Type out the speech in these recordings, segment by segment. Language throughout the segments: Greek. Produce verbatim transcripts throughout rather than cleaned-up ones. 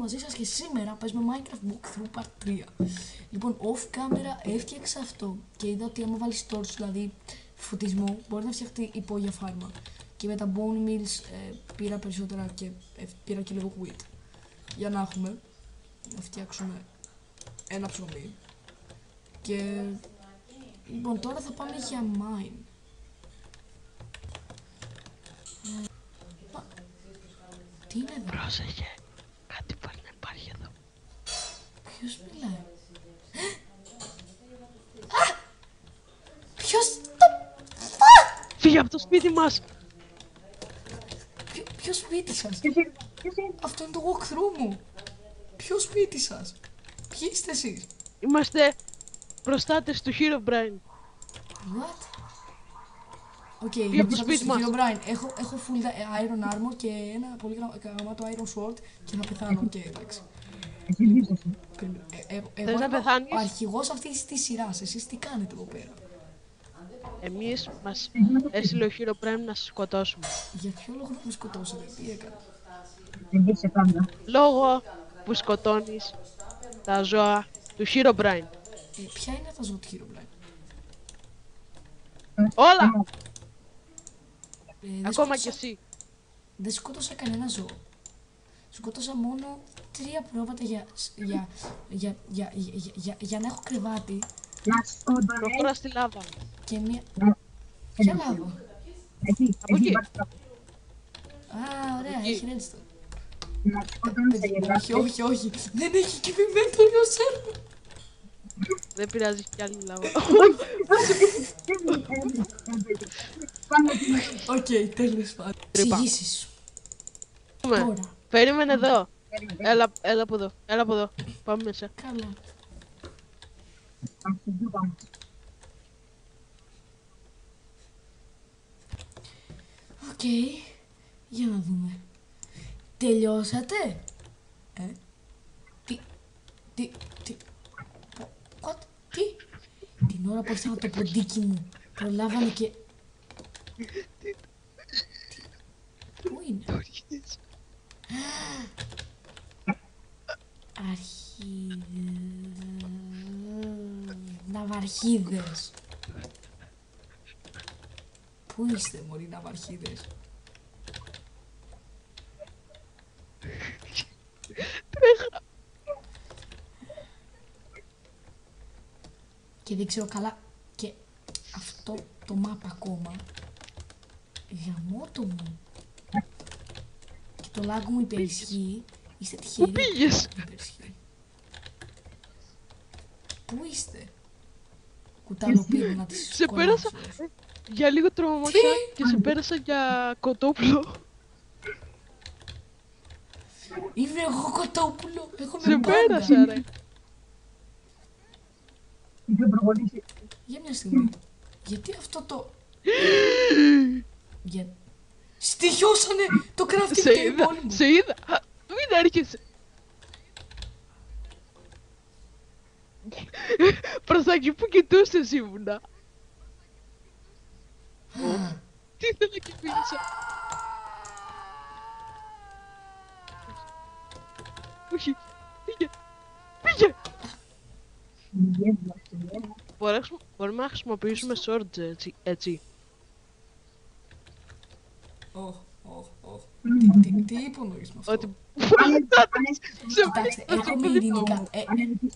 μαζί σας και σήμερα παίζουμε Minecraft Walkthrough Part τρία. Λοιπόν, off camera έφτιαξα αυτό και είδα ότι άμα βάλεις torch, δηλαδή φωτισμό, μπορεί να φτιαχτεί υπόγεια φάρμα. Και με τα bone meals ε, πήρα περισσότερα και ε, πήρα και λίγο wheat. Για να έχουμε, να φτιάξουμε ένα ψωμί. Και λοιπόν, τώρα θα πάμε για mine. Ε, μα, τι είναι εδώ? Πρόσεχε, κάτι πάλι να υπάρχει εδώ. Ποιος μιλάει? Α! Ποιος το... Α! Φύγε από το σπίτι μας! Ποιο, ποιο σπίτι σας? Αυτό είναι το walkthrough μου. Ποιο σπίτι σας? Ποιοι είστε εσείς? Είμαστε προστάτες του Herobrine. What? Οκ, Φύγε από το okay, σπίτι μας. Herobrine, έχω, έχω full iron armor και ένα πολύ γραμμάτο iron sword και να πεθάνω. Οκ, okay, εντάξει. Ε, ε, εγώ Θες να είμαι πεθάνεις? ο αρχηγός αυτής της σειράς. Εσείς τι κάνετε εδώ πέρα? Εμείς μας έστειλε ο Herobrine να σας σκοτώσουμε. Για ποιο λόγο να με σκοτώσετε? Τι έκανα? Λόγω που σκοτώνεις τα ζώα του Herobrine. Ε, ποια είναι τα ζώα του Herobrine? Όλα! Ε, δεν Ακόμα σκότωσα- κι εσύ. Δεν σκότωσα κανένα ζώο. Σκότωσα μόνο τρία πρόβατα για, για, για, για, για, για, για να έχω κρεβάτι Προχώρα στη λάβα. και μία... Ποια λάβα? Από εκεί. Α, ωραία, Εκεί. έχει redstone. Όχι, όχι, όχι. Δεν έχει και inventory ο σέρβερ. Δεν πειράζει κι άλλη λάβα. Οκ, τέλος πάντων. Τρύπα. Εξηγήσεις σου. Πάμε. Τώρα. Περίμενε εδώ. Έλα, έλα από εδώ. Έλα από εδώ. Πάμε μέσα. Καλά. Οκ. Για να δούμε. Τελειώσατε? Ε? Τι... Τι... Τι... What? Τι? Την ώρα που έφτανα το ποντίκι μου, προλάβανε και... Τι... Πού είναι? Αρχίδες... Ναυαρχίδες. Πού είστε, μωροί ναυαρχίδες? Και δεν ξέρω καλά και αυτό το map ακόμα. Γαμώτο μου. Και το lag μου υπερισχύει. Είστε τυχεροί? Πού πήγες? Υπερισχύει. Πού είστε? Κουταλοπίδου να τις Σε πέρασα κολλάσω. για λίγο τρομομαξιά και σε πέρασα για κοτόπουλο. Είμαι εγώ κοτόπουλο. Έχω Σε με πέρασα ρε. Για μια στιγμή. Γιατί αυτό το... Για... Στοιχιώσανε το crafting Σε είδα, table μου. σε είδα. Α, μην έρχεσαι. Προς τα εκεί που κοιτούσες ήμουνα. Τι ήθελα και φίλησα. Όχι, πήγε, πήγε. Μπορούμε να χρησιμο- Μπορούμε να χρησιμοποιήσουμε swords έτσι, έτσι. Ωχ, ωχ, ωχ. Τι- Τι υπονοείς με αυτό? Ότι... Κοιτάξτε, έρχομαι ειρηνικά. ε,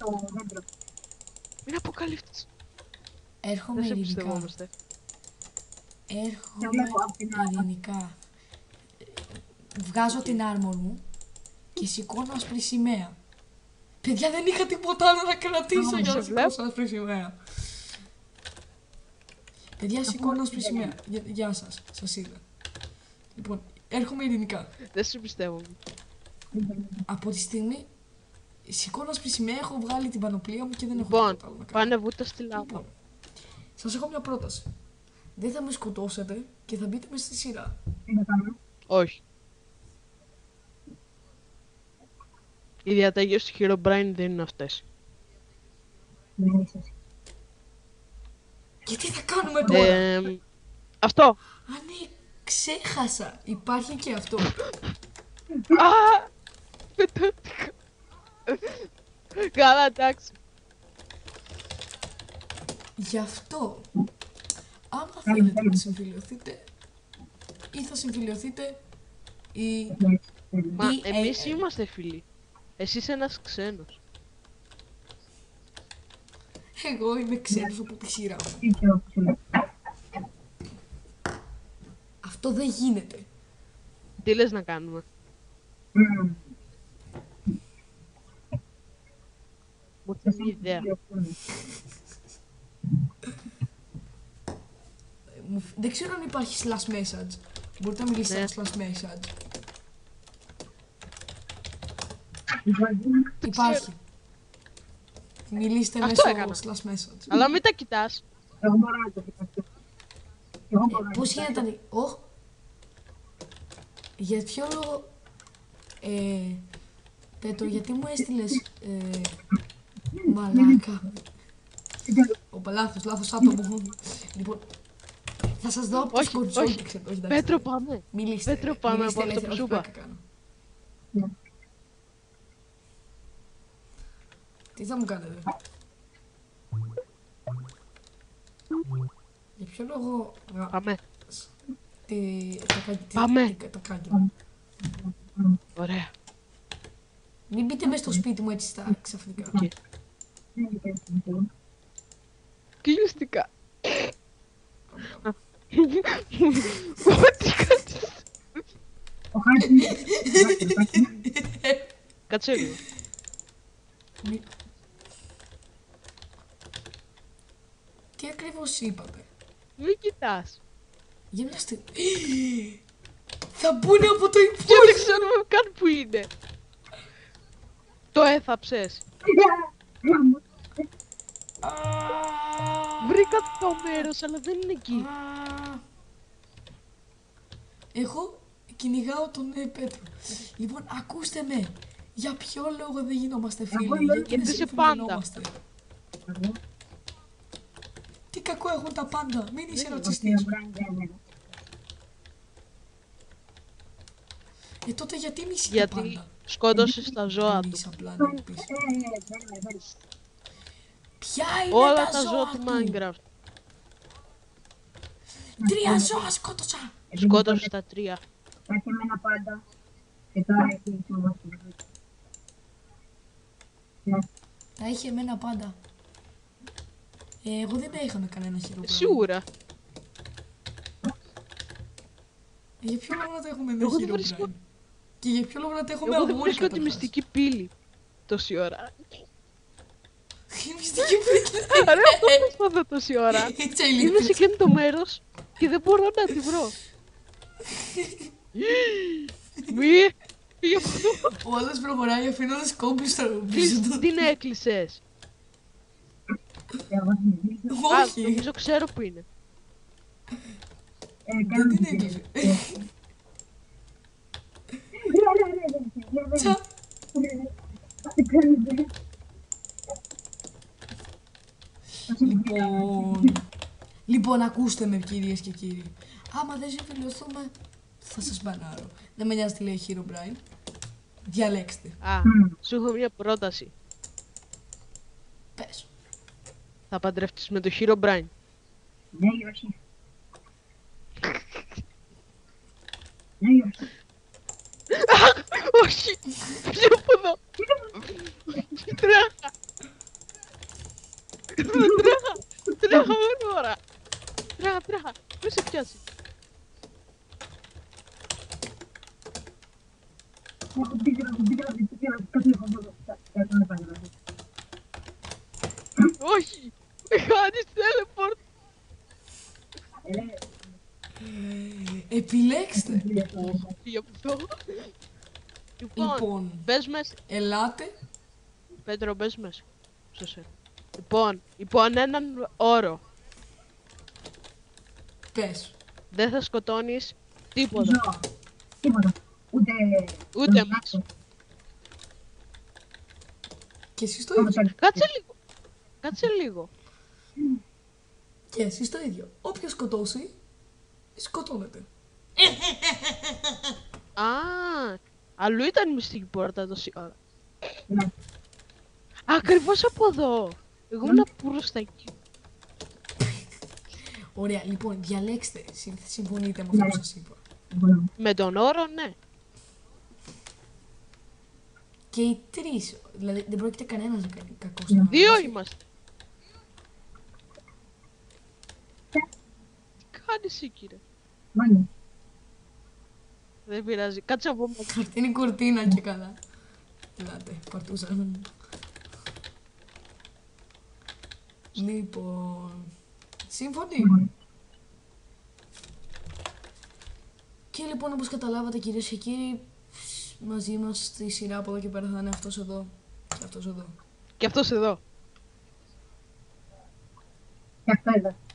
Μην αποκαλύφτεις. Έρχομαι Δεν σε ειρηνικά. πιστεύόμαστε. Έρχομαι ειρηνικά. Βγάζω την armor μου και σηκώνω άσπρη σημαία. Παιδιά, δεν είχα τίποτα άλλο να κρατήσω για να σε σηκώσω άσπρη σημαία. Παιδιά, σηκώνω άσπρη σημαία. Γεια- Γεια σας, σας είδα. Λοιπόν, έρχομαι ειρηνικά. Δεν σε πιστεύω. Από τη στιγμή σηκώνω άσπρη σημαία, έχω βγάλει την πανοπλία μου και δεν έχω Λοιπόν, τίποτα άλλο να κάνω. πάνε βούτα στη λάβα. Λοιπόν, σας έχω μια πρόταση. Δεν θα με σκοτώσετε και θα μπείτε μέσα στη σειρά. Όχι. Οι διαταγές του Herobrine δεν είναι αυτές. Και τι θα κάνουμε τώρα? Ε, αυτό. Α, ναι, ξέχασα. Υπάρχει και αυτό. Α! Πετάθηκα. Καλά, εντάξει. Γι' αυτό, άμα θέλετε να συμφιλειωθείτε, ή θα συμφιλειωθείτε ή... Μα ή- εμείς ε, ε, είμαστε φίλοι. Εσύ είσαι ένας ξένος. Εγώ είμαι ξένος από τη σειρά μου. Αυτό δεν γίνεται. Τι λες να κάνουμε? Μου ήρθε μια ιδέα. Μου φ- Δεν ξέρω αν υπάρχει slash message. Μπορείτε να μιλήσετε Ναι. στα slash message. Το Υπάρχει. Μιλήστε Αυτό μέσω έκανα. slash message. Αλλά μην τα κοιτάς. Εγώ μπορώ να το κοιτάξω. Εγώ μπορώ να το Πώς κοιτάξω. γίνεται να... Οχ. Για ποιο λόγο... Ε, Πέτρο, γιατί μου έστειλες... Ε, μαλάκα. Οπα, λάθος, λάθος άτομο. Λοιπόν, θα σας δω από το Όχι, σκορτσόν όχι. και ξέρω. Όχι, εντάξει, Πέτρο, εντάξει. πάμε. Μιλήστε. Πέτρο, πάμε μιλήστε από αυτό ελεύθερα, που σου όχι είπα. πλάκα κάνω. Ναι. Τι θα μου κάνετε? Για ποιο λόγο... α, Πάμε. τι- τα κα- τι- Πάμε. τι- τα κάγκελα. Ωραία. Μην μπείτε μέσα στο σπίτι μου έτσι στα ξαφνικά. Οκ. Κλείστηκα. Τι κάνεις? Ο Χάρης είναι... Κάτσε λίγο. Μη- Τι ακριβώς είπατε? Μην κοιτάς. Για μια στιγμή. Θα μπουν από το Και δεν υπόγειο. ξέρουμε καν που είναι. Το έθαψες. Α, Βρήκα το μέρος, αλλά δεν είναι εκεί. α. Εγώ κυνηγάω τον ε, Πέτρο. Λοιπόν, ακούστε με. Για ποιο λόγο δεν γινόμαστε φίλοι? Εγώ Γιατί γιατί δεν είσαι πάντα. συμφιλιωνόμαστε? Τι κακό έχουν τα πάντα. Μην είσαι ρατσιστής. Ε, τότε γιατί μισεί τα Γιατί πάντα? σκότωσες τα ζώα του. Εμείς απλά να πεις. Ποια είναι Όλα τα, τα ζώα του του? Minecraft. Τρία ζώα σκότωσα. Σκότωσες τα τρία. Έχει εμένα πάντα. Και τώρα έχει συμβάσει. Ναι. Τα είχε εμένα πάντα. Ε, εγώ δεν τα είχα με κανένα χειροπράγμα. Σίγουρα. Ε, για ποιο λόγο να τα έχουμε με Εγώ δεν χειροπράγμα? βρίσκω- Και για ποιο λόγο να τα έχουμε Εγώ δεν αγόρι βρίσκω τη καταρχάς? μυστική πύλη τόση ώρα. Η μυστική πύλη. Άρα αυτό προσπαθώ τόση ώρα. Έτσι Είμαι ηλίθιος. σε εκείνο το μέρος και δεν μπορώ να τη βρω. Μη! Φύγε από εδώ. Ο άλλος προχωράει αφήνοντας κόμπι στο πίσω Κλείς- του. Την έκλεισες. Εγώ συνεχίζω. Α, Όχι. νομίζω ξέρω που είναι. Ε, Δεν κάνω την την έκλεισε. Τσα. Λοιπόν, λοιπόν, ακούστε με κυρίες και κύριοι. Άμα δεν συμφιλειωθούμε, θα σας μπανάρω. Δεν με νοιάζει τι λέει Hero Brian. Διαλέξτε. Α, σου έχω μια πρόταση. Πες. Θα παντρευτείς με το Hero Brian. Ναι ή όχι. Ναι ή όχι. Όχι! Φύγε από εδώ! Τρέχα! Τρέχα! Τρέχα γρήγορα! Τρέχα, τρέχα! Μη σε πιάσει! Έχω μπήκε να μπήκε να μπήκε να κάτι έχω εδώ. Κάτι να πάει. Όχι! Με χάνεις teleport! Επιλέξτε. Φύγε από εδώ! Λοιπόν, Λοιπόν, μπες μέσα. ελάτε. Πέτρο, μπες μέσα. Σωσέ. Λοιπόν, υπόν έναν όρο. Πες. Δεν θα σκοτώνεις τίποτα. Ζώα. Τίποτα. Ούτε... Ούτε εμάς. Και εσείς το ίδιο. Κάτσε λίγο. Κάτσε λίγο. Και εσείς το ίδιο. Όποιος σκοτώσει, σκοτώνεται. Α, αλλού ήταν η μυστική πόρτα τόση ώρα. Ναι. Ακριβώς από εδώ. Εγώ ήμουν προς τα εκεί. Ωραία, λοιπόν, διαλέξτε. Συ- Συμφωνείτε με αυτό που Ναι. σας είπα. Μπορώ. Με τον όρο, ναι. Και οι τρεις, δηλαδή δεν πρόκειται κανένας να κάνει κακό Ναι. στην Δύο ανάπτυξη. είμαστε. Και Τι κάνεις εσύ, κύριε. μάγια. Δεν πειράζει. Κάτσε από μέσα. Αυτή είναι η κουρτίνα και καλά. Ελάτε, παρτούσα. Λοιπόν, σύμφωνοι. Μπορώ. Και λοιπόν, όπως καταλάβατε κυρίες και κύριοι, μαζί μας στη σειρά από εδώ και πέρα θα είναι αυτός εδώ και αυτός εδώ. Και αυτός εδώ. Και αυτό εδώ.